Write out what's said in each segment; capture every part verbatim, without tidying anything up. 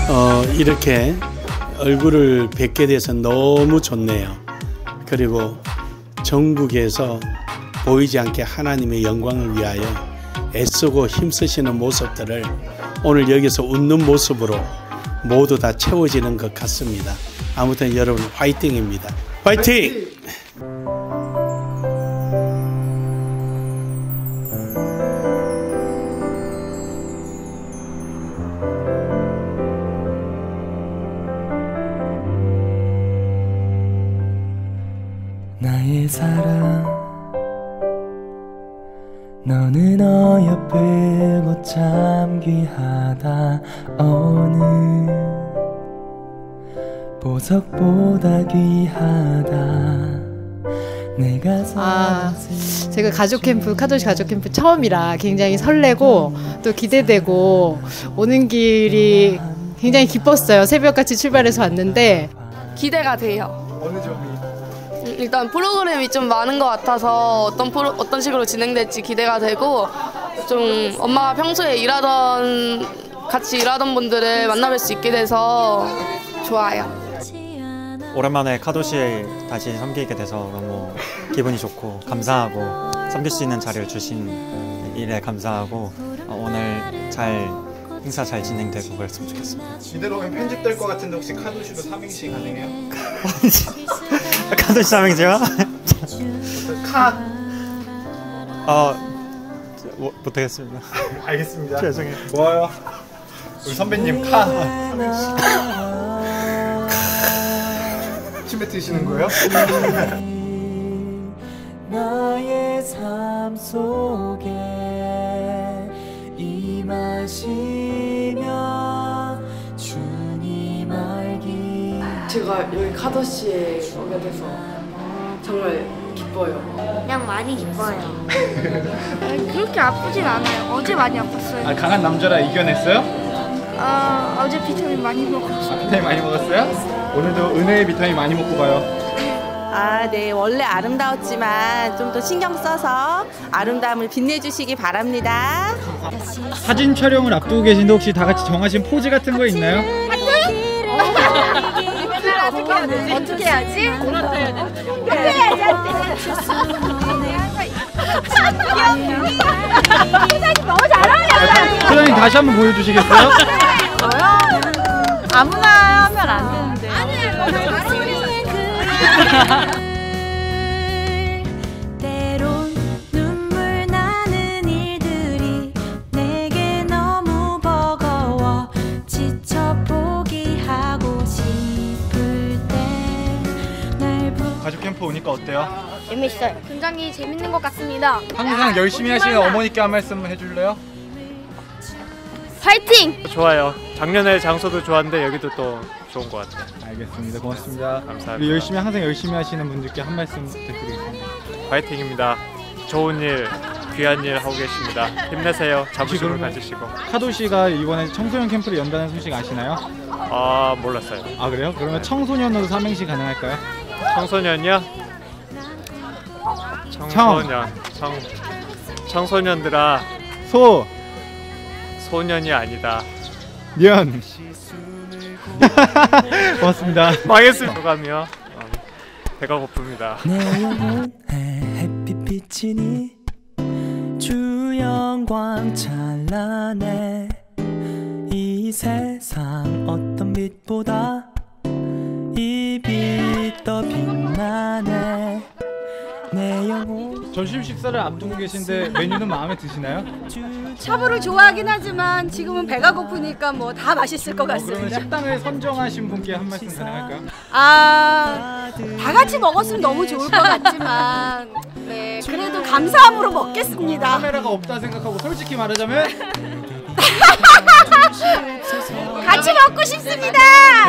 어, 이렇게 얼굴을 뵙게 돼서 너무 좋네요. 그리고 전국에서 보이지 않게 하나님의 영광을 위하여 애쓰고 힘쓰시는 모습들을 오늘 여기서 웃는 모습으로 모두 다 채워지는 것 같습니다. 아무튼 여러분 화이팅입니다. 화이팅! 나의 사랑 너는 어여쁘고 참 귀하다. 어느 보석보다 귀하다. 내가 아, 제가 가족 캠프, 카도시 가족 캠프 처음이라 굉장히 설레고 또 기대되고 오는 길이 굉장히 기뻤어요. 새벽같이 출발해서 왔는데 기대가 돼요. 어느 점이? 일단 프로그램이 좀 많은 것 같아서 어떤 프로, 어떤 식으로 진행될지 기대가 되고, 좀 엄마가 평소에 일하던 같이 일하던 분들을 만나뵐 수 있게 돼서 좋아요. 오랜만에 카도시에 다시 섬기게 돼서 너무 기분이 좋고 감사하고, 섬길 수 있는 자리를 주신 일에 감사하고, 오늘 잘 행사 잘 진행되고 그랬으면 좋겠습니다. 이대로 하면 편집될 것 같은데 혹시 카도시도 삼행시 가능해요? 카도시 삼행시요? 카! 어... 뭐, 못하겠습니다. 알겠습니다. 죄송해요. 고마워요. 우리 선배님 카! 침 뱉으시는 거예요? 나의 삶 속에 임하시며 주님 알기. 제가 여기 카도시에 오게 돼서 정말 기뻐요. 그냥 많이 기뻐요. 그렇게 아프진 않아요. 어제 많이 아팠어요. 아, 강한 남자라 이겨냈어요? 아, 어제 비타민 많이 먹었어요. 아, 비타민 많이 먹었어요? 오늘도 은혜의 비타민 많이 먹고 가요. 아, 네. 원래 아름다웠지만 좀 더 신경 써서 아름다움을 빛내주시기 바랍니다. 사진 촬영을 앞두고 계신데 혹시 다 같이 정하신 포즈 같은 거 있나요? 어떻게 해야지? 어떻게 해야지? 너무 잘 어울려. 소장님 다시 한번 보여주시겠어요? 아무나 하면 안 되는데. 아니, 너무 잘 어울려. 때론 눈물 나는 일들이 내게 너무 버거워 지쳐 포기하고 싶을 때 날 부... 가족 캠프 오니까 어때요? 재밌어요. 굉장히 재밌는 것 같습니다. 항상 열심히 하시는 어머니께 한 말씀 해줄래요? 파이팅! 좋아요. 작년에 장소도 좋았는데 여기도 또 좋은 것 같아요. 알겠습니다. 고맙습니다. 감사합니다. 우리 열심히 항상 열심히 하시는 분들께 한 말씀 부탁드리겠습니다. 파이팅입니다. 좋은 일, 귀한 일 하고 계십니다. 힘내세요. 자부심을 가지시고. 카도시가 이번에 청소년 캠프를 연다는 소식 아시나요? 아, 몰랐어요. 아, 그래요? 그러면 청소년으로 삼행시 가능할까요? 청소년이요? 청소년. 청. 청소년들아. 소. 소년이 아니다. 년. 고맙습니다. 망했습니다. 소감이요? 어, 배가 고픕니다. 내 영혼에 햇빛 비치니 주 영광 찬란해. 이 세상 어떤 빛보다 이 빛 더 빛나네. 내 영혼. 점심 식사를 앞두고 계신데 메뉴는 마음에 드시나요? 샤브를 좋아하긴 하지만 지금은 배가 고프니까 뭐 다 맛있을 것 같습니다. 어, 그러면 식당을 선정하신 분께 한 말씀 가능할까요? 아, 다 같이 먹었으면 너무 좋을 것 같지만 네, 그래도 감사함으로 먹겠습니다. 카메라가 없다 생각하고 솔직히 말하자면 같이 먹고 싶습니다.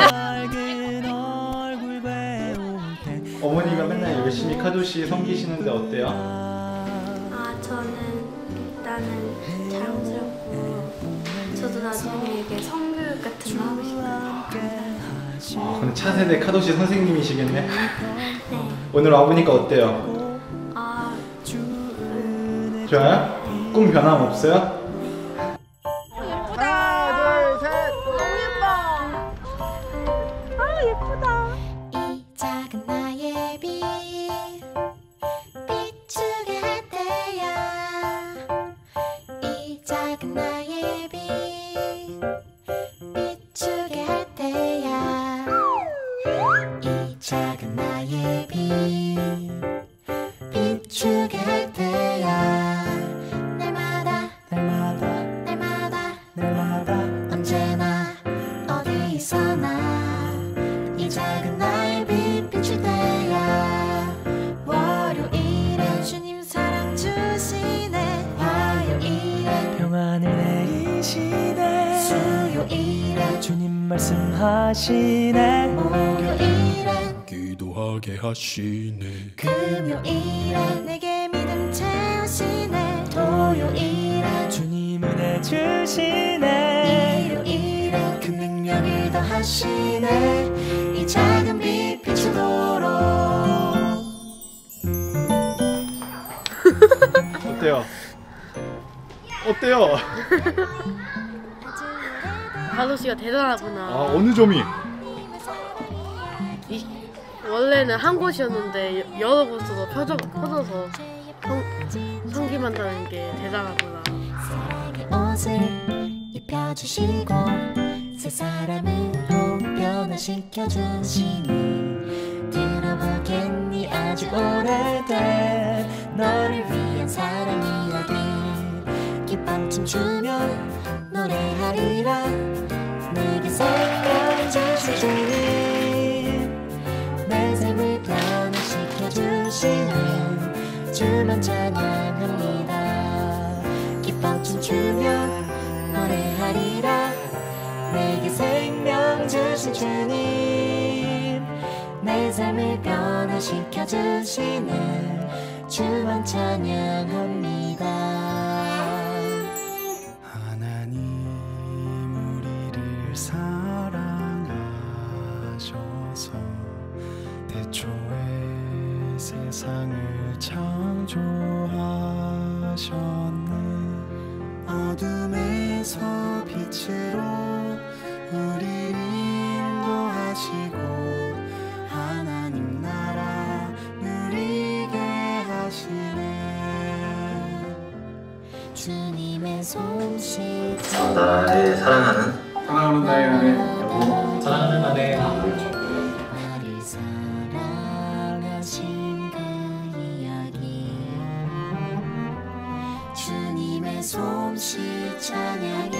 어머니가 맨날 열심히 카도시 섬기시는데 어때요? 아, 저는 일단은 자랑스럽고 저도 나중에 이게 성교육 같은 거 하고 싶어요. 아, 그럼 차세대 카도시 선생님이시겠네? 네. 오늘 와보니까 어때요? 아, 음... 좋아요? 꿈 변함 없어요? 하나, 둘, 셋. 너무 예뻐. 말씀하시네. 목요일엔 기도하게 하시네. 금요일엔 내게 믿음 채우시네. 토요일엔 주님 은혜 주시네. 일요일엔 그 능력을 더하시네. 이 작은 빛 비추도록. 어때요? 어때요? 가도 씨가 대단하구나. 아, 어느 점이? 이, 원래는 한 곳이었는데 여- 여러 곳으로 펴져, 퍼져서 성, 섬김한다는 게 대단하구나. 옷을 입혀주시고 새 사람으로 변화시켜 주시니 들어보겠니 아주 오래된 너를 위한 사랑 이야기. 기쁨 춤추며 노래하리라. 내게 생명 주신 주님 내 삶을 변화시켜 주시는 주만 찬양합니다. 기뻐 춤추며 노래하리라. 내게 생명 주신 주님 내 삶을 변화시켜 주시는 주만 찬양합니다. 하나님 우리를 사랑하셔서 태초에 세상을 창조하셨네. 어둠에서 빛으로 우리를 인도하시고 하나님 나라 누리게 하시네. 주님의 솜씨 나의 사랑하는 사랑하는 나의 아내 여보, 사랑하는 아내 나를 사랑하신 그 이야기. 주님의 솜씨 찬양해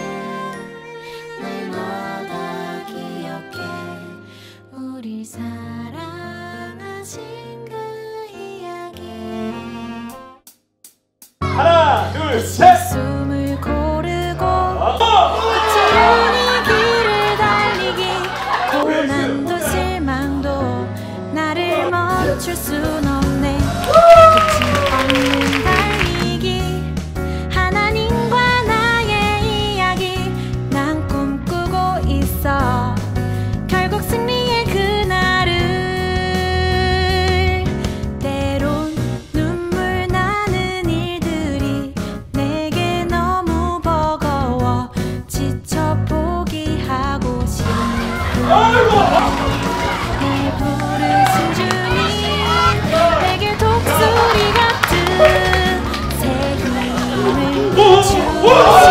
날마다 기억해. 우리 사랑하신 그 이야기. 하나 둘 셋. 숨을 고르고 거칠은 이 길을 달리기. 고난도 실망도 나를 멈출 순 없네. 끝이 없는 달리기. 하나님과 나의 이야기. 난 꿈꾸고 있어 결국 승리의 그날을. 때론 눈물 나는 일들이 내게 너무 버거워 지쳐 포기하고 싶네. 날 부르신 주님 내게 독수리 같은 새 힘을 비추시니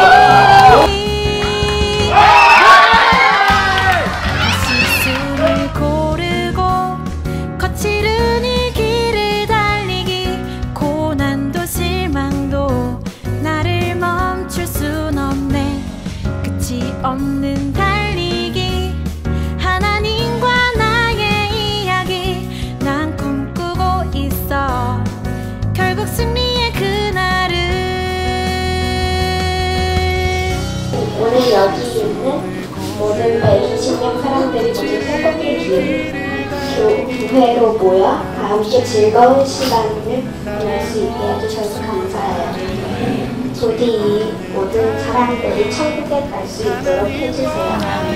다시 숨을 고르고 거칠은 이 길을 달리기. 고난도 실망도 나를 멈출 순 없네. 끝이 없는 달리기. 하나님과 나의 이야기. 난 꿈꾸고 있어 결국 승리의 그날을. 오늘 여기 있는 모든 백이십 명 사람들이 모두 행복해지는 교회로 모여 다 함께 즐거운 시간을 보낼 수 있게 해주셔서 감사해요. 부디 이 모든 사람들이 천국에 갈 수 있도록 해주세요.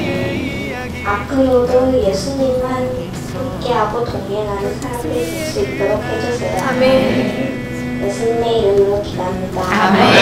앞으로도 예수님만 함께하고 동행하는 사람들이 될 수 있도록 해주세요. 예수님의 이름으로 기도합니다. 아멘.